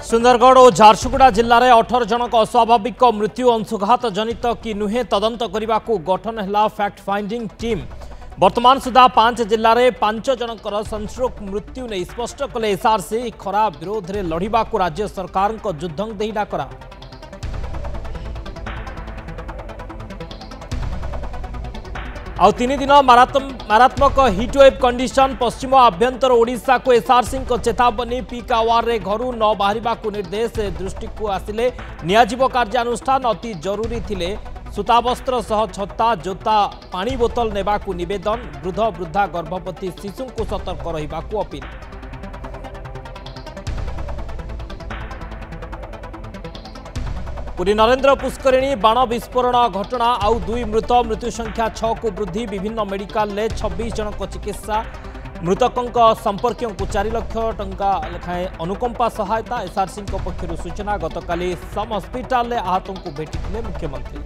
सुंदरगढ़ और झारसुगुड़ा जिले में 18 जनक अस्वाभाविक मृत्यु अंशुघात जनित कि नुहे तदंत करने को गठन है फैक्ट फाइंडिंग टीम। वर्तमान सुधा 5 जिले में 5 जनकर सनस्ट्रोक मृत्यु नहीं स्पष्ट कले एसआरसी। खरा विरोध में लड़वा राज्य सरकार युद्धं दे डाकरा। आउ 3 दिन मारात्मक हिटवेव कंडीशन पश्चिम आभ्यंतर ओडिशा को एसआरसी चेतावनी। पीक आवर रे घरू न बाहरिबा को निर्देश। दृष्टि को आसिले नियाजिब कार्यानुष्ठान। अति जरूरी थिले सूतावस्त्र सह छत्ता जोता पानी बोतल नेबा को निवेदन। वृद्ध वृद्धा गर्भवती शिशु को सतर्क रहिबा को अपील। पुरी नरेंद्र पुष्करिणी बाण विस्फोरण घटना आउ 2 मृत। मृत्यु संख्या 6 को वृद्धि। विभिन्न मेडिकल ले 26 जनक चिकित्सा। मृतकों संपर्क को 4 लाख टंका लेखाएं अनुकंपा सहायता। एसआरसी पक्षर सूचना। गतकाली सम हस्पिटाल में आहतों को भेटी मुख्यमंत्री।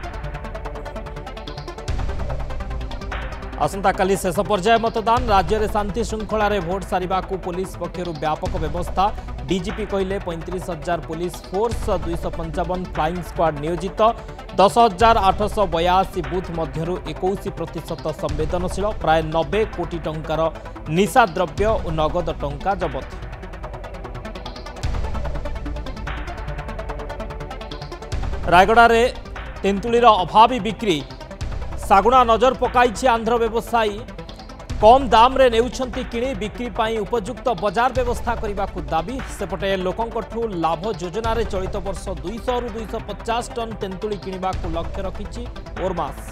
आसंता काली शेष पर्याय मतदान। राज्य में शांति श्रृंखला रे भोट सारिबा को पुलिस पक्षर व्यापक व्यवस्था। डीजीपी कहले 35,000 पुलिस फोर्स 255 फ्लाइंग स्क्वाड नियोजित। 10,882 बूथ मध्यरु 21% संवेदनशील। प्राय 90 कोटी टंकार निशा द्रव्य और नगद टंका जबत। रायगड़ा रे तेंतुलीर अभावी बिक्री। सागुणा नजर पकाई आंध्र व्यवसायी। कम दाम रे नेउछंती किणी बिक्री पाई उपयुक्त बाजार व्यवस्था करने को दाबी। सेपटे लोकंठू लाभ योजना रे चलित वर्ष 200 रु 250 टन तेंतुली किणवा को लक्ष्य रखिछि ओरमास।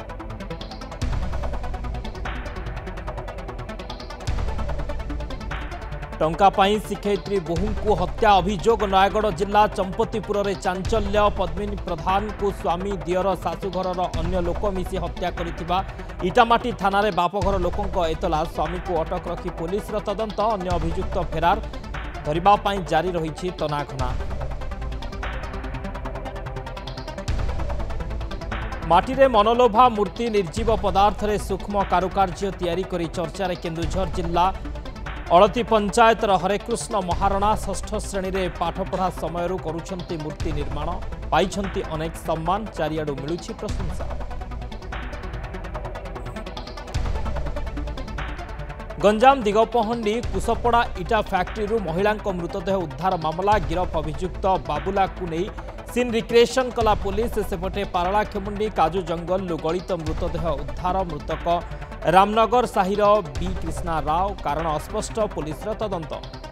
टंका पाई शिक्षयित्री बोहू को हत्या अभियोग। नयगढ़ जिला चंपतीपुर रे चांचल्य। पद्मिनी प्रधान को स्वामी दियर शाशुघर अन्य लोक मिसी हत्या करिथिबा इटामाटी थाना रे बापघर लोकंक एतला। स्वामी को अटक रखी पुलिस तदंत। अन्य अभियुक्त फेरार धरिबा पाई जारी रही तनाघना। माटी रे मनलोभा मूर्ति निर्जीव पदार्थ रे सूक्ष्म कारुकार्य तैयारी करी चर्चा रे केन्दुझर जिला अड़ती पंचायतर हरेकृष्ण महारणा 6ठ श्रेणी रे पाठ पढ़ा समय करुछंती मूर्ति निर्माण। पाइछंती अनेक सम्मान। चारियाडू मिलुछि प्रशंसा। गंजाम दिगपहंडी कुसपड़ा इटा फैक्ट्री महिला मृतदेह उद्धार मामला। गिरफ अभियुक्त बाबुला को नहीं सीन रिक्रिएशन कला पुलिस। सेपटे पारला खेमुंडी काजू जंगल गलित मृतदेह उद्धार। मृतक रामनगर साहिर बी कृष्णा राव। कारण अस्पष्ट। पुलिस तदंत।